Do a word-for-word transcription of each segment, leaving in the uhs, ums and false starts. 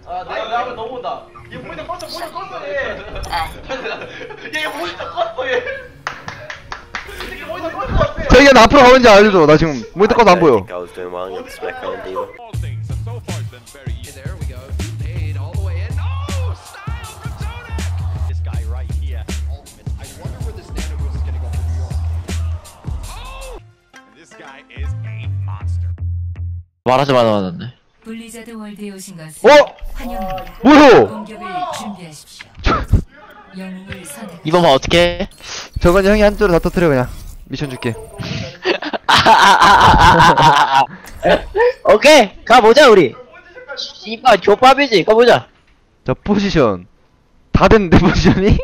아 내가 내가 하면 넘어온다. 얘 모니터 껐어 모니터 껐어 얘. 얘 모니터 껐어 얘. 이게 모니터 껐어. 저기가 앞으로 가는지 알려줘. 나 지금 모니터 꺼도 안 보여. 말하자마자 맞았네. 블리자드 월드에 오신 것을 어? 환영합니다. 뭐야? 공격을 준비하십시오. 영웅을 선택. 이번 판 어떻게 해? 저건 형이 한쪽으로 다 터뜨려 그냥. 미션 줄게. 오케이 가보자 우리. 씨발 족밥이지 가보자. 자 포지션 다 됐는데 포지션이?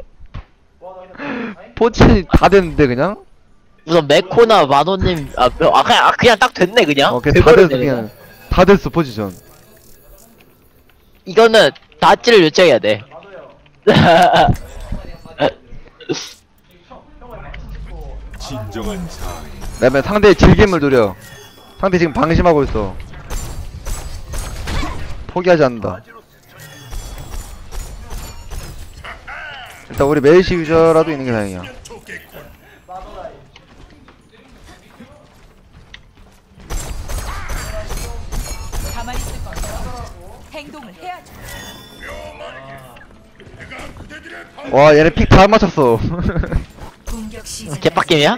포지션이 다 됐는데 그냥? 우선 메코나 마노님 아, 아 그냥 아, 그냥 딱 됐네 그냥. 어 그냥 다 됐어 그냥. 다 됐어 포지션. 이거는 다찌를 요청해야 돼. 진정한 자. 그다음에 상대의 질겜을 노려. 상대 지금 방심하고 있어. 포기하지 않는다. 일단 우리 메이시 유저라도 있는 게 다행이야. 가만히 있을 거야. 행동을 해야지. 와 얘네 픽 다 맞췄어. 공격 시작. 개빡게임이야?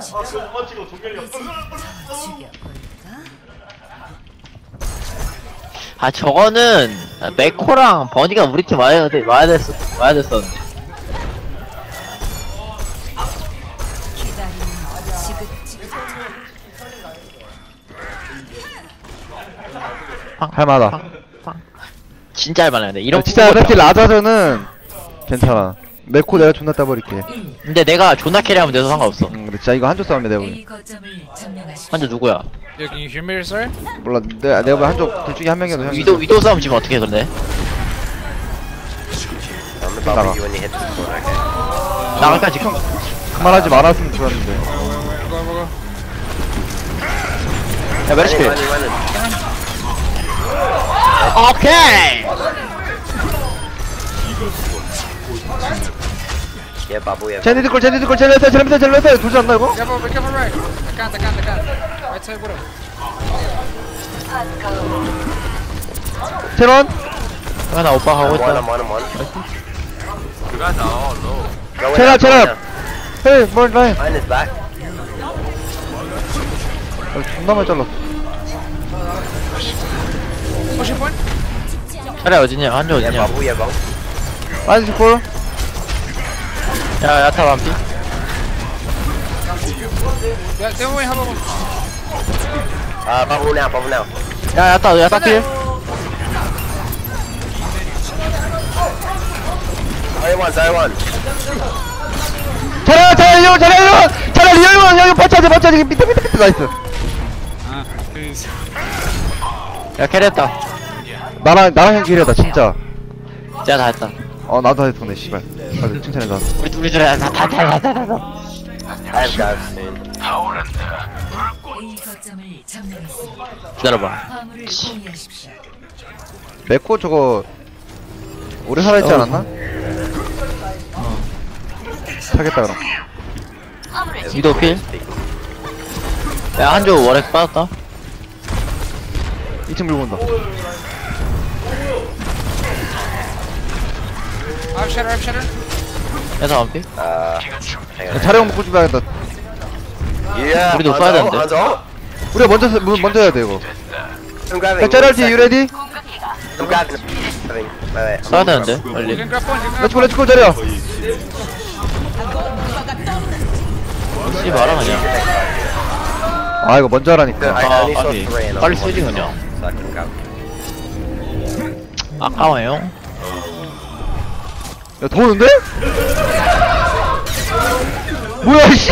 아 저거는 메코랑 버니가 우리 팀 와야 돼 와야 됐어 와야 됐었는데. 기다리는 지긋지긋. 할만하다. 진짜 할만해 근데 이런 진짜 거 랩킬 라자저는 괜찮아. 메코 내가 존나 따버릴게. 근데 내가 존나 캐리하면 돼서 상관없어. 응 근데 진짜 이거 한쪽 싸움이야 내가 보기. A 거점을 점령하십시오. 한조 누구야? Yo, can you hear me, sir? 몰라 내가 내가 보기 한쪽 둘 중에 한 명이라도 형이. 위도 위도 싸움 지금 어떻게 해 근데? 나가. 나갈까지 형. 그만하지 말았으면 좋았는데. Go, go, go. 야 메르시필. 오케이. 얘 바보야. 제니드 걸 제니드 걸 제니드 제니드 제니드 돌지 않나 이거? Careful, be careful, right. I can't, I can't, I can't. Right side, bro. 제런 하나 오빠 하고 One 있다. on one on one. 그가 나와 너. Go in 제랍 there, go in 제랍. 헤이 뭘 라인. there. Behind his back. 아, 존나 많이 잘랐어. Pushing point. 차례 어딨냐? 한조 얘 어딨냐? 바보 얘 바보. 라인 스콜. 야 야타 반피. Yeah, they won't have a. 아 바보 now 바보 now. 야 야타 야타 필. Sorry one sorry one. 잘해 잘해 이거 잘해 이거 잘해 리얼만 여기 버텨야지 버텨야지 밑에 밑에 밑에 나이스. Ah, please. 야 캐리했다. 나랑 나랑 형 기회다 진짜. 제가 다 했다. 어 나도 했어 근데 씨발. 다들 칭찬해줘. 우리 우리 둘이 다다다다다. I've got soon. A 거점을 점령했습니다. 기다려봐. 화물을 공유하십시오. 메코 저거 오래 살아있지 어. 않았나? 타겠다 그럼. 위도 필. 야 한조 월엑 빠졌다. 이 층 물고 온다. I have shatter, I have shatter. 야타 반피. 아. 자령 먹고 준비하겠다. Yeah. 우리도 써야 되는데. 한zo. 우리가 먼저 쓰- 문- 먼저 해야 돼 이거. I'm grabbing. 자 제랄티 유 레디? I'm grabbing. Wait, wait. 써야 되는데 You 빨리. can grab point, you can grab 렛츠고 point. 렛츠고 자리야. 쓰지 마라 그냥. 아 이거 먼저 하라니까. I 아 only saw 빨리 three and 빨리 I'm 쓰지 그냥. so I can grab. 아까워요. 야 더우는데? 뭐야 씨.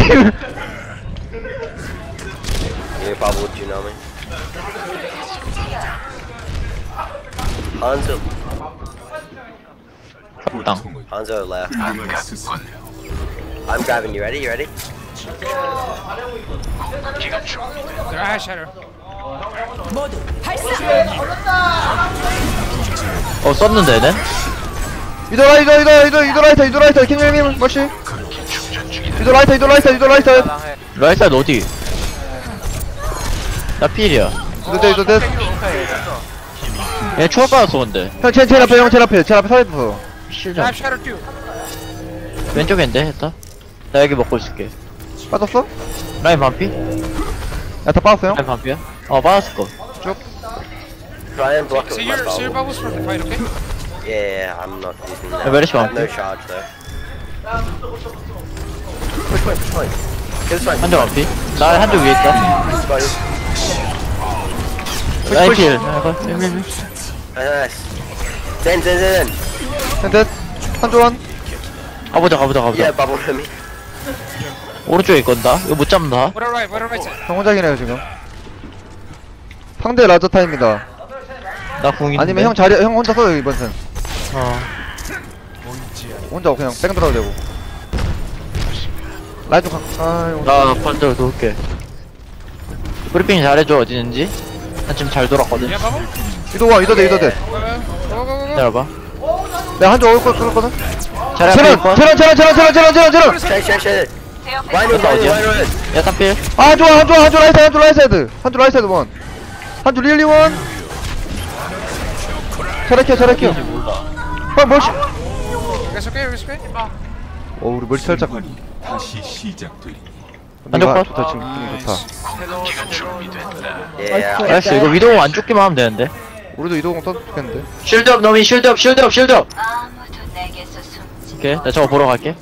Yeah, Babu, do you know me? Hanzo. 땅. Hanzo left. 이번의 스승. I'm grabbing you. Ready? You ready? There, I have shatter. 모두 발사. 어 썼는데 얘는? 위도 라이터 위도 위도 위도 라이터 위도 라이터 킹일님 멋시 위도 라이터 위도 라이터 위도 라이터 사랑해. 라이사드 어디? 나 필이야. 위도 대 위도 대형 얘 추월 받았어 근데. 제일 제일 앞에 형 제일 앞에 제일 앞에 살려줘 실점. Dive shatter two. 왼쪽인데 했다. 나 여기 먹고 있을게. 빠졌어? 라인 반피? 야다 빠졌어요? 라인 반피야? 어 받았을 거. Try and block it So with my you're, so you're bubble. bubbles for the fight, okay? Yeah, I'm not using that. Yeah, where is I have one? no charge though. Push point, push point. Get this one. 한쪽 반피? 나 한쪽 위에 있다. Got you. 라인 필. Nice. Zen, Zen, Zen. 셋 한조원 가보자 가보자 가보자. Yeah, bubble to me. 오른쪽에 있건다. 이거 못 잡는다. What a right, what a right side. 형 혼자기네요 지금 상대 라저타입니다 나 궁인데. 아니면 형 자리 형 혼자 써요 이번 선 어. 혼자 그냥 뺑 들어도 되고 라이트 가 아이고 나 반대로 돌게. 브리핑 잘해줘 어디는지. 난 지금 잘 돌았거든. Yeah, bubble? 위도 와 위도 대 위도 대 Go, go, go, go, go. 기다려봐. 내가 한조 올 거 그랬거든 자리 앞에 체런 있고. 체런 체런 체런 체런 체런 체런 체런 Shake, shake, shake. Why not, That's why all, not, why not? 야 삼필. 아 좋아 한조 한조 라이트 한조 라이트 한조 라이트 원 한조 리얼리 원 차례켜 차례켜 형 멀시 You guys okay? You guys okay? 어 우리 멀시 살짝 한쪽 내가 컷. 좋다 지금 분위기 좋다 Yeah, 알았어 이거 위도우 안 죽기만 하면 되는데. 우리도 이동공 써도 좋겠는데 쉴드업 너미 쉴드업 쉴드업 쉴드업. 오케이 나 저거 보러 갈게.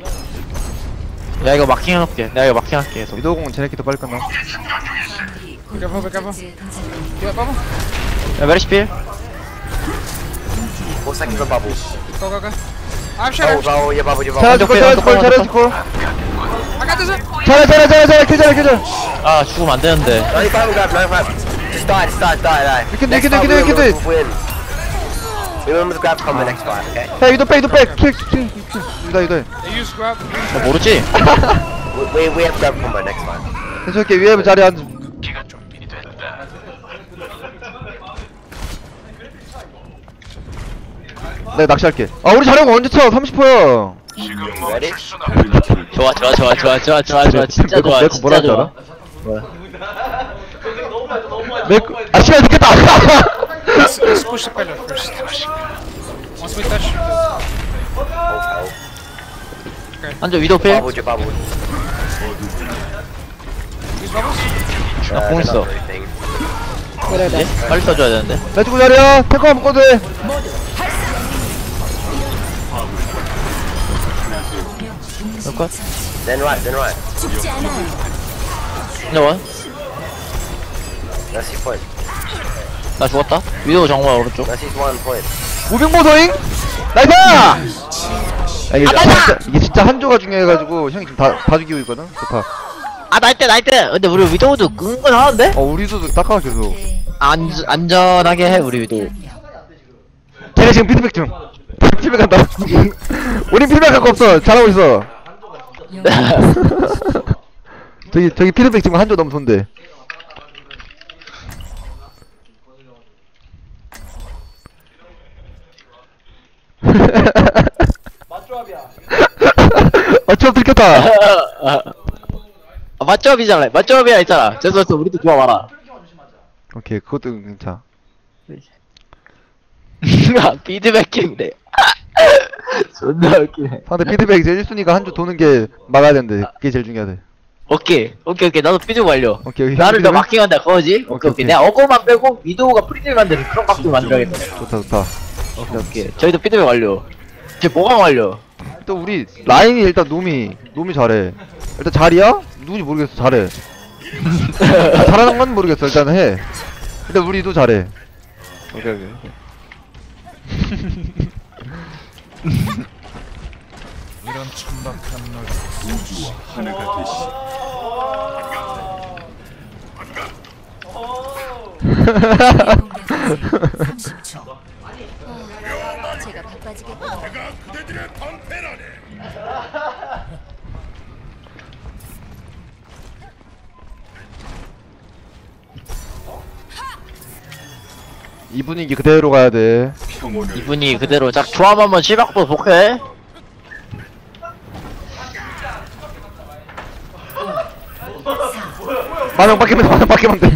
야 이거 마킹 해놓을게. 내가 이거 마킹 할게 계속. 이동공 쟤네끼도 빨리 끝나 Careful, be careful. Yeah, bubble. 야 메리시 필. four seconds for bubble. Go, go, go. I'm Bubble, shatter. bubble, yeah, bubble, yeah, bubble. 잘해줄 걸 잘해줄 걸 잘해줄 걸 I got this one. 잘해 잘해 잘해 잘해 킬 킬킬 아 죽으면 안 되는데. No bubble grab, no grab. Just die, just die, just die, die. We can do it, Next we can do it, fight, we can do it. we'll win. We win with the grab combo next fight, okay? 야 이도 빼 이도 빼킬킬 이다 이다 They use grab. 나 모르지? We, we, we have grab combo next fight. 괜찮게 위에 자리 앉 내가 낚시할게 아 우리 자령 언제 쳐 삼십 퍼야 Ready? 좋아 좋아 좋아 좋아 좋아 좋아 좋아 진짜 메코, 좋아 메코 진짜 뭐라 하지 좋아. 알아? 뭐야? 메코 아 시간 늦겠다 Let's, let's push the pillar first. Once we touch. 한쪽 위도우 필. Bubble, yeah, bubble. Use bubbles. 나 Uh, 공 they're 있어. not really thing. 예? 빨리 써줘야 되는데. 내주고 자리야 탱커 한번 꺼도 돼 잠깐. Then right, then right. 근데 원. That's his point. 나 죽었다. 위도우 정말 오른쪽. That's his one point. 무빙보소잉 나이스 야, 이게, 진짜, 이게 진짜 한조가 중요해가지고 형이 지금 다, 다 죽이고 있거든 좋다 아 나이트 나이트. 근데 우리 위도우도 끈건 하는데? 어 우리도 닦아 계속 안 안전하게 해 우리 위도우. 쟤네 지금 피드백 중 피드백 한다 우린 피드백 할 거 없어 잘하고 있어 저기 저기 피드백 지금 한조 너무 좋은데 아 조합 들켰다 아, 맞점이잖아. 맞점이야 있잖아. 죄송했어. 우리도 좋아 봐라. 오케이 그것도 괜찮아 피드백킹데. 존나 웃기네. 상대 피드백 이제 일 순위가 한조 도는 게 막아야 되는데 그게 제일 중요하대 오케이 오케이 오케이 나도 피드 완료. 오케이 오케이 나를 더 피드백? 마킹한다 그거지? 오케이 오케이, 오케이, 오케이. 내가 어거만 빼고 위도우가 프리딜 만드는 그런 각도 만들어야겠다. 좋다 좋다 오케이 오케이 저희도 피드백 완료. 제 보강 완료. 또 우리 라인이 일단 놈이 놈이 잘해 일단 자리야? 누군지 모르겠어 잘해 아, 잘하는 건 모르겠어 일단 해 일단 우리도 잘해 오케이 오케이 이런 천박한 널 우주 하나가 되시. 삼십 초. 제가 바빠지겠군요. 이 분위기 그대로 가야 돼 이분이 그대로 작 조합 한번 실박도 복해. 만원 밖에면 만원 밖에면 돼.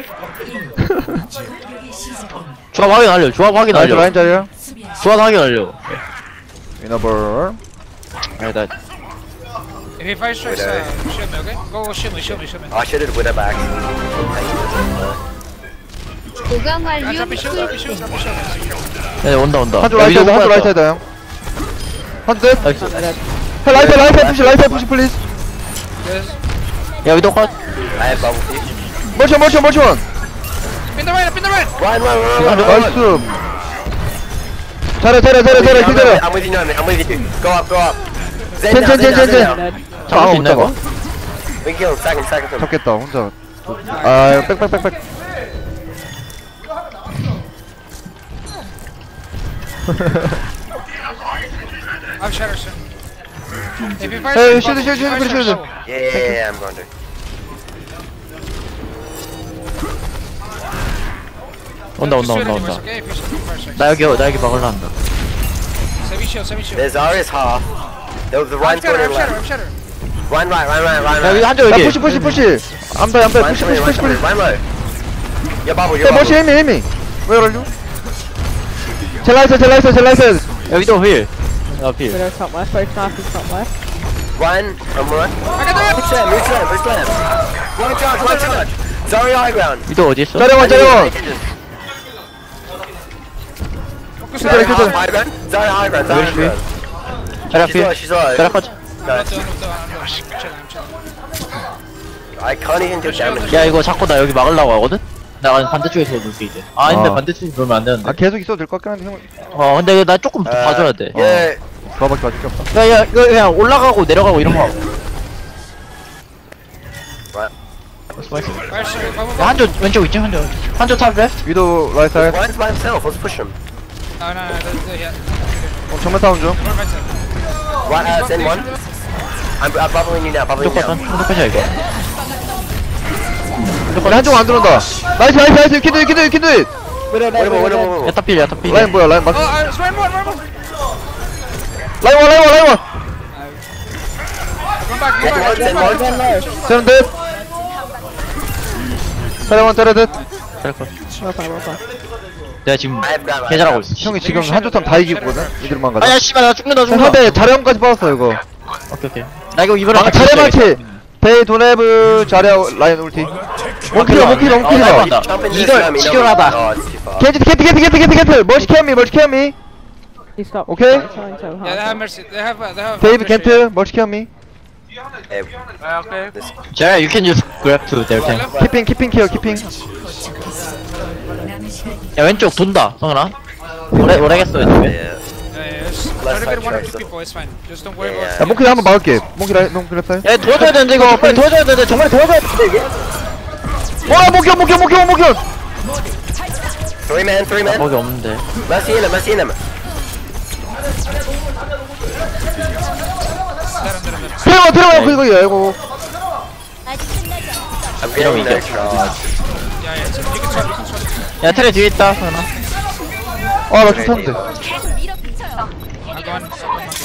조합 확인 완료. 조합 확인 라인 완료. 라인 자리야. 조합 확인 완료. 위너볼. 아니다. If he fights strikes, uh, shield me, okay? Go, go, shield me, shield me, shield me. I should have with her back. 보강 Ah, 완료. drop your shield, drop your shield, drop your shield. 네 온다 온다. 한쪽 야, 라이트 위도 한쪽 뽑았다. 라이트 형. 한쪽 넷. 나이스. 헬 라이트 라이트 푸시 라이트 푸시 플리즈. Yes. 야 위도 컷. I have bubble tea. 모션 모션 모션. Pin the right, pin the right! Run, run, run, run, run. 나이스. 잘해 잘해 잘해 잘해 I'm 기다려. I'm with you, Norman. I'm with you. Go up, go up. Zen 젠, down, 젠, Zen 젠, down, 젠, Zen 젠. down. 잡을 수 있나 이거? We can kill him. Second, second him. 잡겠다 혼자. 아 빽빽빽빽. I'll shatter soon. If he fights, Hey, strikes, shield, bubble. shield, shield, If he fights shield, strikes, shield. bubble. Yeah, yeah, yeah, yeah, I'm going to. 온다 Just 온다 shield 온다 anyways, 온다. okay? If you shield me first, strikes. 나 여기 나 여기 막을라 한다. Semi shield, semi shield. There's Zarya's half. The, the I'm Ryan's going shatter, to I'm shatter, left. I'm shatter. Ryan right, Ryan right, Ryan 야 여기 right. 한쪽 야 여기. 푸시 푸시 푸시. 암다 암다 Ryan 푸시 three, 푸시 푸시 Ryan three. 푸시. Ryan low. Your bubble, your 야 머시 bubble. 헤미 헤미. Where are you? 젤라이스 젤라이스 젤라이스. 야 위도 휠. 야 휠. top left, right top, top left. Ryan, I'm right. I got the Move slam, move slam, move slam. One charge, one charge. Zarya high ground. 위도 어디 있어? 자리원 자리원. focus Kill it, on kill it. it. High ground. Zarya high ground. Zarya high ground. 자리 She's low, 휠. she's low. 자리 컷. I'm done, I'm done, I'm done. I'm chilling, I'm chilling. I can't even do damage. 야 이거 자꾸 나 여기 막으려고 하거든? 나 반대쪽에서 놀게 이제. 아 근데 어. 반대쪽에 놀면 안 되는데. 아 계속 있어도 될 것 같긴 한데 형. 어 근데 나 조금 더 봐줘야 돼. Yeah. 그거밖에 봐줄 게 없다. 야야 이거 그냥 올라가고 내려가고 이런 거. Right. Fire strike, bubble, 야 bubble. 한쪽 왼쪽 있지 한쪽. 한쪽 탑 레프트. 위도 라이트 사이드. Ryan's by himself. Let's push him. No, no, no, the- the- yeah. 어, 정면 싸움 중. One right side. Right, uh, Zen one. I'm, I'm bubbling you now, bubbling 한쪽 you 컷. now. 한쪽 컷이야 이거. 우리 한쪽 안 들어온다. 나이스 나이스 나이스 키드 키드 키드. Winnable, winnable, 야타 필 야타 필. 라인 뭐야 라인 맞. Oh, uh, it's one more, one more. 라인 원 라인 원 라인 원. Come back, Zen come one, back, Zen come one. back. 저는 듯. 자리원 자리 듯. 자리 컷. Ropa, ropa. 내가 지금 I have ground, I have 개잘하고 ground. 있어. 형이 지금 한쪽 탐다 이기거든. 이들만 가자. 아야 씨발 나 죽는다 죽는다. 상대 자리원까지 받았어 이거. 오케이 오케이. 나 이거 이번에 아 자리 맞지. 데이 도네브 자리 라인 울티. 원킬러 원킬러 원킬러. 맞다. Jump in this 이걸 slam, you know. 치료하다. Oh, it's too far. 겐지 겐지 겐지 겐지 겐지 겐지. 멀시 케어미 멀시 케어미. He's top. Okay. Right side, so Yeah, they have hard. mercy. They have, uh, they have. 데이브 mercy. 겐트 멀시 케어미. Hey, Okay. this, 제가 you can use grab to their tank. 키핑 키핑 케어 키핑. 야 왼쪽 돈다 성현아. 오래 오래겠어 왼쪽에. yeah. Yeah, yeah, just Left try to get side one or tracks two people. It's fine. Just don't worry Yeah, about. 야 몽키 한번 막을게. 몽키 라인 몽키 랩사이. 야 도와줘야 되는데 이거 정말 도와줘야 되는데 정말 도와줘야 되는데 이게. 와 목견 목견 목견 목견. Three man, three man. 거기 없는데. Let's see him, let's see him. 들어와 들어와 그거 이거. I'm getting 이거. no charge. Yeah, yeah. So you can swap. You can swap. 야 트레 뒤에 있다 성현아. 아나 좋던데. I'll go on.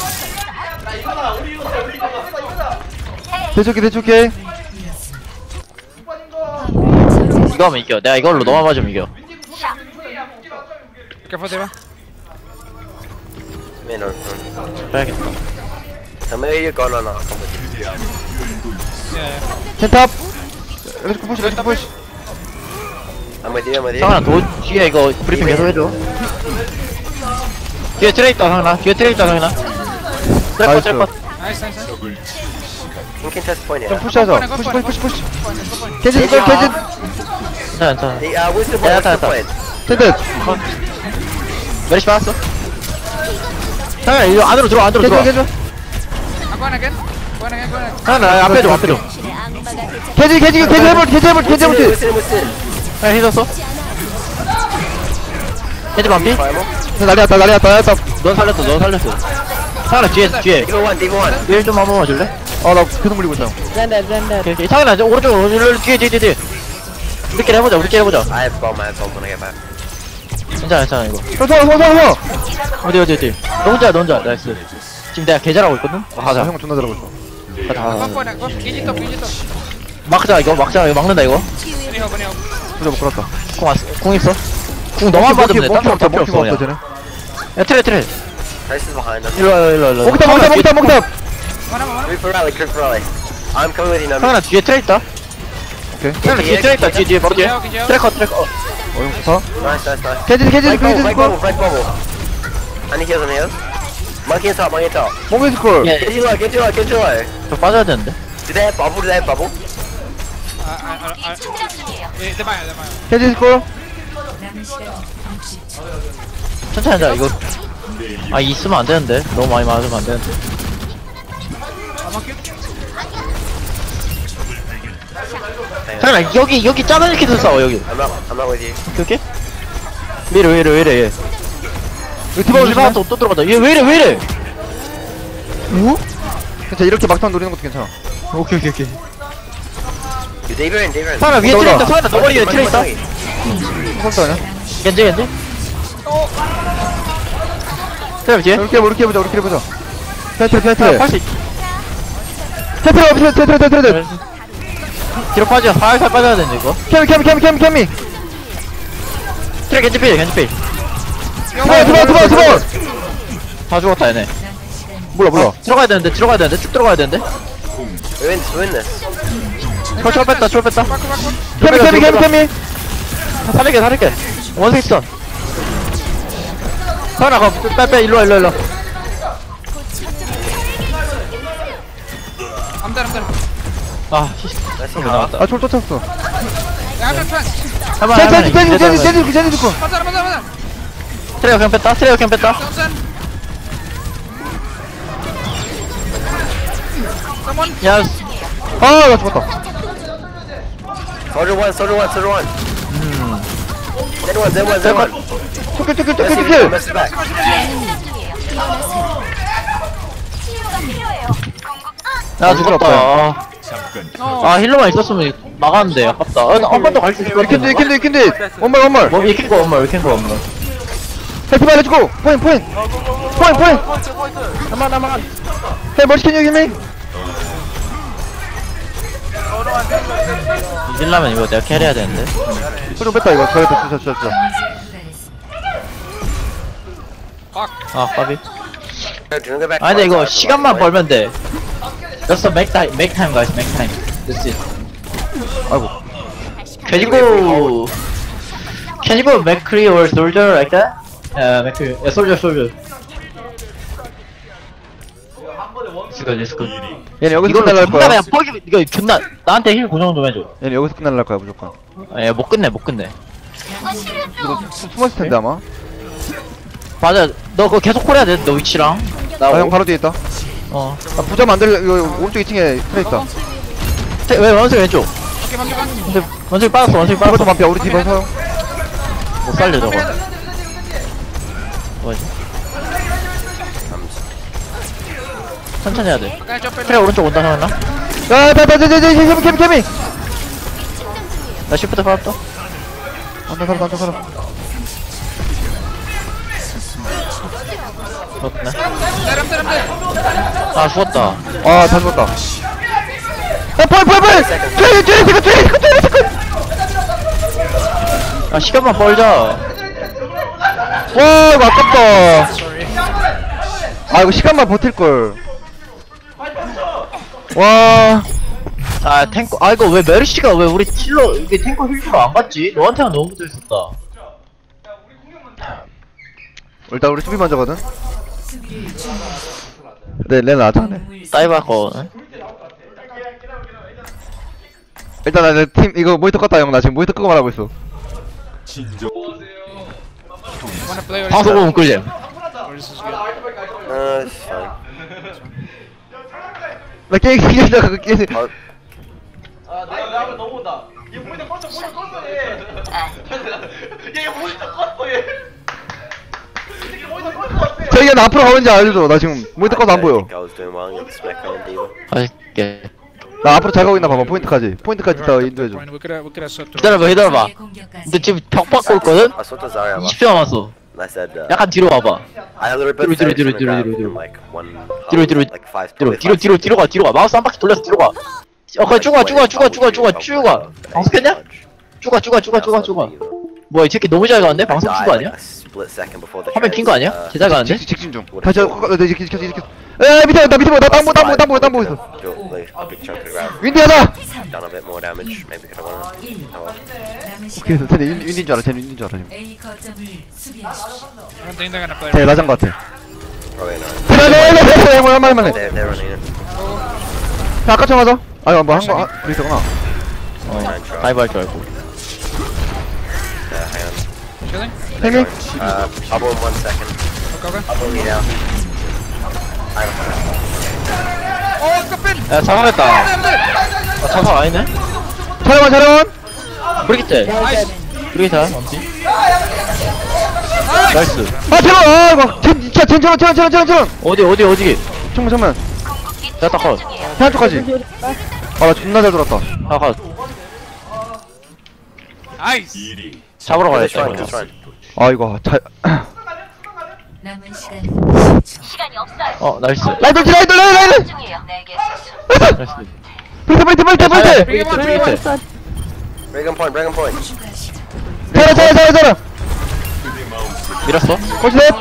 대초기 대초기. 이거 하면 이겨. 내가 이걸로 너만 맞으면 이겨. Careful, Deva. Man, no, no. 빼야겠다. Tell me where you're going or not. I'll come with you. Yeah, yeah. 젠탑. 렛츠고 푸시 렛츠고 푸시. I'm with you, I'm with you. 성현아 도 뒤에 이거 브리핑 계속 해줘. 뒤에 트레 있다 성현아. 뒤에 트레 있다 성현아. 트레 컷 나이스. 트레 컷. Nice, nice, nice. King contest point 좀 here. 푸시하자. 푸시 푸시 푸시 푸시. 겐지 이거 겐지. 괜찮아 괜찮아. The, uh, what's the Yeah, point? What's the that's- point? 젠트. 메리시 받았어. 성현아 이거 안으로 들어와 안으로 겐지 들어와. 겐지. I'm going again. Going again, going again. 성현아 앞에 좀 앞에 좀. 겐지 겐지 겐지 해볼 겐지 해볼 겐지 What's 해볼. in, what's in? 야 hit었어. 헤드 반피? Primal. 난리 났다 난리 났다 난리 났다. 넌 살렸어 넌 살렸어. 성현아 뒤에 뒤에. Diva one, Diva one. 일 좀 한번 와줄래? 아나 계속 물리고 있어. Render, render. 오케이 오케이. 성현아 저 오른쪽 오른쪽 뒤에 뒤에 뒤에 뒤에. 우리끼리 해보자 우리끼리 해보자. I have bomb, I have bomb when I get back. 괜찮아 괜찮아 이거. 형형형형 어디 어디 어디. 너 혼자야 너 혼자. 나이스. 지금 내가 개잘하고 있거든. 아, 가자. 형 존나 잘하고 있어. 가자. Go 가자. for it, go for it. Gauge it up, gauge it up. 막자 이거 막자 이거 막는다 이거. Bunny help, bunny help. 진짜 못 끌었다. 궁 왔어. 궁 있어. 궁 너만 받으면 돼. 딴 먹기 거 없다 필요 먹기 없어 없다 그냥. 쟤네. 야 트레 트레. Trace is behind us. 일로 와 일로 와 일로 와. 먹다 먹다 먹다 먹다. One up, one up. Creep for rally, creep for rally. I'm coming with you, Nami. 형아 뒤에 트레 있다. 오케이. 형아 뒤에 트레 있다. 뒤에 뒤에 바로 뒤에. Gauge it up, 트레 컷 트레 컷. 어형 좋다. Nice, nice, nice. 캐지 캐지 Break bubble, 캐지 break 스콜. bubble, break bubble. I need heals, I need heals. Monkey and top, monkey and top. 몽기 스콜. 예. Get you low, get you low, get you low. 저 빠져야 되는데. Do they have bubble? Do they have bubble? Uh, I, I, I, they, they buy it, they buy it. 캐지 스콜. 천천히 하자 이거. 아 있으면 안 되는데. 너무 많이 맞으면 안 되는데. 형아 여기 여기 작은 키도 싸워 여기. I'm not, I'm not with you. 오케이 오케이. 왜이래 왜이래 왜이래 얘. 이거 디바우 디바 조심해. 또, 또 들어가자. 얘 왜이래 왜이래. 뭐? 괜찮아 이렇게 막상 노리는 것도 괜찮아. 오케이 오케이 오케이. You David in, David in. 사나 위에 트레 있다. 사나 너머리 위에 트레 있다. 무섭다 아니야? 겐지 겐지. 트레 뒤에. 이렇게 이렇게 해보자 이렇게 해보자. 페트레 페트레. 할수 있. 페트레 페트레 페트레 페트레. 뒤로 빠져. 살살 빠져야 되는데 이거. 캠미 캠미 캠미 캠미 캠미. 트레 겐지 필 겐지 필. 들어와 들어와 들어와 들어와. 다 죽었다 얘네. 몰라 몰라. 어, 들어가야 되는데 들어가야 되는데 쭉 들어가야 되는데. We win, we win this. 초, 초 뺐다 초 뺐다. 캠미 캠미 캠미 캠미. 살릴게 살릴게. 원숭이 있어. 사나 가 빼빼 일로와 일로와 일로와. I'm dead, I'm dead. 아 Nice 왜 and 나왔다. 아쫄 쫓았어. Yeah, I'm dead, trying. 할만 제제 할만해. 제제 제제 제제 제제 듣고. What's that, what's that, what's that? 트레어 그냥 뺐다 트레어 그냥 뺐다. Someone's dead. Someone. 야 아나 죽었다. Soldier one, soldier one, soldier one. Dead one, dead one, dead one. 쫓겨 쫓겨 쫓겨 Messi, 쫓겨. Messi back. 야 죽었다. 아, 잠깐 아 힐러만 있었으면 막았는데 아깝다. 어, 한 번 더 갈 수 있을 것 이캔디 같은데. 이캔디 이캔디. 원말 원말. 뭐 이캔 거 엄마 이캔 거 엄마. 헤이트만 해주고. 포인 포인. 포인 포인. 나만 나만. 헤이 머리 캔 여기 미. 이질라면 이거 내가 캐리해야 되는데. 소좀 뺐다 이거. 잘했다 진짜 진짜 진짜. 아 까비. Do you go back? 아 근데 이거 Wait. 시간만 벌면 돼. Just make time, make time guys, make time. That's it. 아이고. Can you go? Can you go McCree or Soldier like that? Uh, McCree, yeah, Soldier, Soldier. It's good, it's good. 얘는 여기서 이거 끝날라 할 존나 거야. 그냥 포기, 이거 존나 나한테 힐 고정 좀 해줘. 얘는 여기서 끝날라 할 거야 무조건. 예, 못 끝내, 못 끝내. 이거 수- 숨었을 텐데 아마. 맞아, 너 그거 계속 콜해야 돼, 너 위치랑. 나 아 형 바로 뒤에 있다. 어. 아 부자 만들 이거 오른쪽 이 층에 트레 있다. 태, 왜 원숭이 왼쪽? Okay, monkey, monkey. 근데 원숭이 빠졌어, 원숭이 디바도 빠졌어. 만피야 우리 디바 사용. 못 살려 저거. 뭐지? 천천히 해야 돼. Okay, jump in. 트레 오른쪽 온다 하나? 야 다다다다다 캠 캠 캠이. 나 시프트 팔았다. 안돼 살아 안돼 살아. 죽었네. Dead, I'm dead, I'm dead. 아 죽었다. 아다 죽었다. 아 펄 펄 펄. 트레 트레 트레 트레 트레 트레. 아 시간만 벌자. 와 이거 아깝다. 아 이거 시간만 버틸 걸. 와. 아 탱커 아 이거 왜 메르시가 왜 우리 킬러 이게 탱커 힐주로 안 갔지? 너한테는 너무 붙어 있었다. 일단 우리 수비 먼저거든. 네, 렌 아자네. 사이버 거. 일단 나 팀 이거 모니터 껐다 형. 나 지금 모니터 끄고 말하고 있어. 진정 Wanna play or 방송 보면 꿀잼. or this is good? Uh, it's fine. 나 게임 기다리다가 그 게임. Hard. 아 내가 내 앞에 넘어온다. 얘 모니터 껐어 모니터 껐어 얘. 얘 모니터 껐어 얘. 이 새끼 모니터 껐어. 저희가 나 앞으로 가는지 알려줘. 나 지금 모니터 꺼서 안 보여. I think I was doing well against Mecca and Diva. 맛있게. 나 앞으로 잘 가고 있나 봐봐. 포인트까지. 포인트까지 더 인도해줘. We could have, we could have swept to 기다려봐 기다려봐. 적의 공격까지 근데 지금 벽 받고 있거든? I swept to Zarya. 이십 초 남았어. I said, uh, 약간 뒤로 와봐. I literally put 뒤로, 뒤로, Phoenix on the 뒤로, ground 뒤로, 뒤로. in like one 뒤로, hop, 뒤로, like five, 뒤로 probably 뒤로 five 뒤로 seconds. 뒤로 가 뒤로 가. 마우스 한 바퀴 돌려서 뒤로 가. 어 거기 쭉 가 쭉 가 쭉 가 쭉 가 쭉 가 쭉 가. 방송했냐? 쭉 가 쭉 가 쭉 가 쭉 가 쭉 가. 뭐야 이 새끼 너무 잘 가는데? 방송 킨 거 아니야? 화면 킨 거 아니야? 개 잘 가는데? 직- 직진 중. 다시 어, 어, 네, 지켜 지켜 지켜. 에 밑에 나 밑에 봐. 나 땅보 땅보 땅보 땅보 있어. 윈디 하자. Done a bit more damage. Maybe could have won it. 일. Oh well. 남은 오케이. 시간 쟤네 윈- 윈디인 줄 알아. 쟤네 윈디인 줄 알아. 지금. A 거점을 수비하십시오. I don't think they're gonna play. 쟤 라장 같아. Probably not. 그래 그래 그래 그래 그래 말만 말만 해. They're, they're running it. 자 아까 좀 하자. 아니 뭐한 거 우리 있구나. Nine try. 다이브 할 줄 알고. Uh, hang on. Chilling? 팽팽. Uh, bubble in one second. Okay, okay. Bubble lead out. I don't know. Oh, kapil! 야 자살했다. 아 자살 아니네? 촬영원 촬영원. 브리기테. 브리기타. 나이스. 아 촬영. 아 이거 젠 진짜 젠 촬영 촬영 촬영 촬영 촬영. 어디 어디 어디? 정면 정면. 됐다 컷. 해안 쪽까지. 아나 존나 잘 돌았다. 아 컷. Nice! 일이 잡으러 Good 가야겠다. run, 이거. good run. 아 이거 잘. 남은 시간 어 나이스. 라이돌 라이돌 라이돌 라이돌. 내게 나이스. 브리트 브리트 브리트 브리트. 브리기테 브리기테. Bring him point, bring him point. 추가시죠. 잘해 잘해 잘해 잘해. 밀었어? 거치대.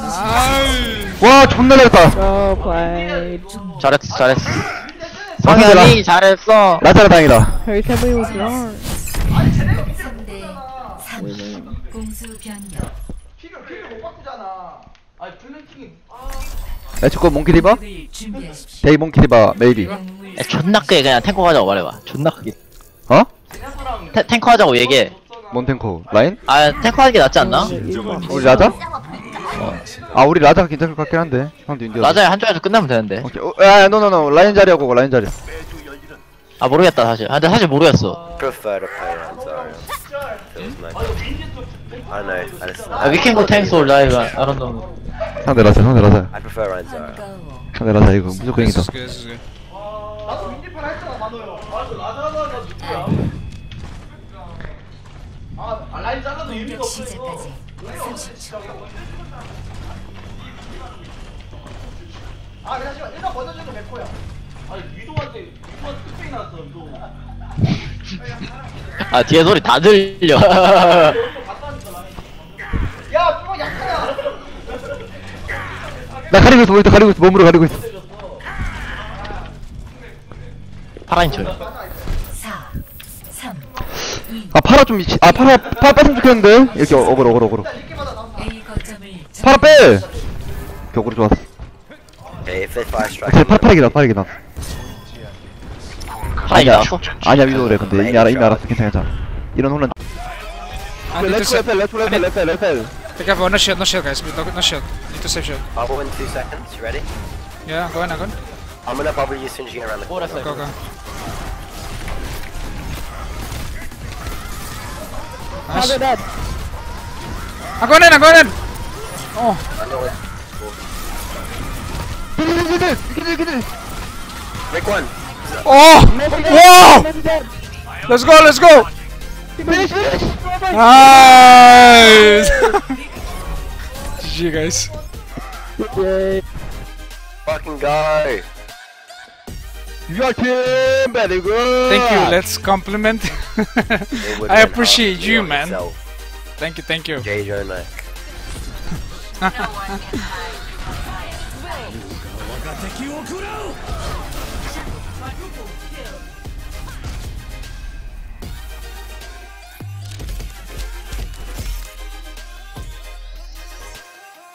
와 존나 잘했다. Well played. 잘했어 잘했어. 상대라. 성현이 잘했어. 나차라 다행이다. Who said we would learn? 삼 대 삼. 공수 변경. 픽을 픽을 못 바꾸잖아. 아니 플랭킹이. 에츠코 몽키리바. 공격을 준비하십시오. 데이 몽키리바 메이비. 영웅을 야, 존나 크게 그냥 탱커 하자고 말해봐. 존나 크게. 어? 태, 탱커 하자고 얘기해. 몬텐코 라인? 아 탱커 하는 게 낫지 않나? 진정한 우리 라자? 아 우리 라자가 괜찮을 것 같긴 한데. 형도 인디어. 라자에 한 조에서 끝나면 되는데. 오케이. 어, 야, 노노노 라인 자리하고 라인 자리. 아 모르겠다 사실. 아 근데 사실 모르겠어. Prefer to play on Zarya. Feels nice. I know, I just, 아 위켄고 탱스 올 라이브 I don't know. 상대 라자, 상대 라자. I prefer on Zarya. 반가워. 상대 라자 이거 무조건 This 이기다. is good, this is good. 나도 윈디판 했잖아 나도요. 아저 라자가 누구야? 아 아, 라인 잘라도 의미가 공격 없어 이거. 시작까지 삼십 초. 아 그냥 지금 일단 먼저 줘도 백호야. 아니 위도한테 위도한테 특별히 나왔어 위도. 아 뒤에 소리 다 들려. 야 그거 약하야. 나 가리고 있어, 모니터 가리고 있어, 몸으로 가리고 있어. 파라인 줄. 사, 삼, 이. 아 파라 좀 미치. 아 파라 파라 뺐으면 좋겠는데. 이렇게 어그로 어그로 어그로. A 거점을 파라 빼. 격으로 좋았어. Okay, if they fire strike, 아, 파라 파라기다 파라기다. 파라인 나왔어? 아니야 위도래. 근데 이미 알아 이미 알았어. 괜찮아. 이런 혼란. I need to save. 레프 레프 레프. Be careful, no shield, no shield, guys. No, no shield. Need to save shield. bubble in two seconds. You ready? Yeah, I'm going, I'm going. I'm gonna bubble you as soon as you get around the corner. Go, go. Nice. They're dead. I'm going in, I'm going in! Oh, I know it. 기들 Break one. oh! Whoa! They're dead. Let's go, let's go! Nice! G G, guys. Yay. Fucking go. Your team very good. Thank you, let's compliment. It would I have been appreciate hard to you, do man. itself. Thank you, thank you. J J Mac.